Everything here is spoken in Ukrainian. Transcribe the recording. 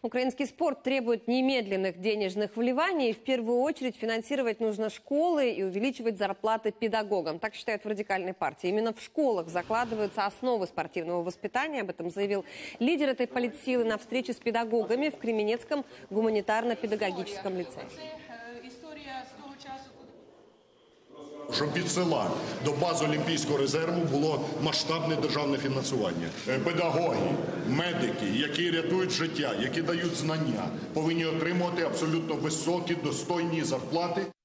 Украинский спорт требует немедленных денежных вливаний. В первую очередь финансировать нужно школы и увеличивать зарплаты педагогам. Так считают в радикальной партии. Именно в школах закладываются основы спортивного воспитания. Об этом заявил лидер этой политсилы на встрече с педагогами в Кременецком гуманитарно-педагогическом лицее. Щоб від села до бази Олімпійського резерву було масштабне державне фінансування. Педагоги, медики, які рятують життя, які дають знання, повинні отримувати абсолютно високі, достойні зарплати.